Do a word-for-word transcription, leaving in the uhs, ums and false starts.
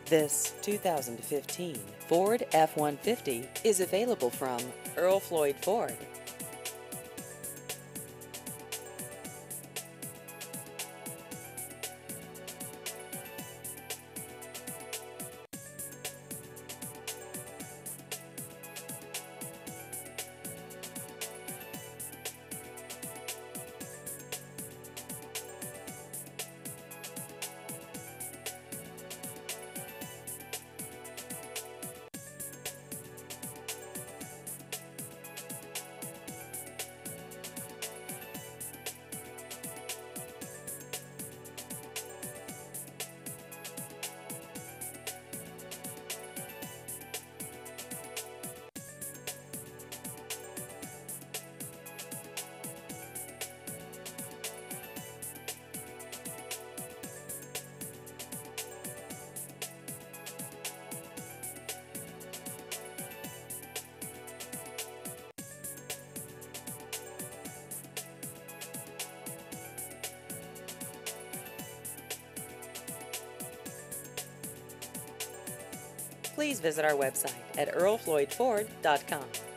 This two thousand fifteen Ford F one fifty is available from Earl Floyd Ford. Please visit our website at earl floyd ford dot com.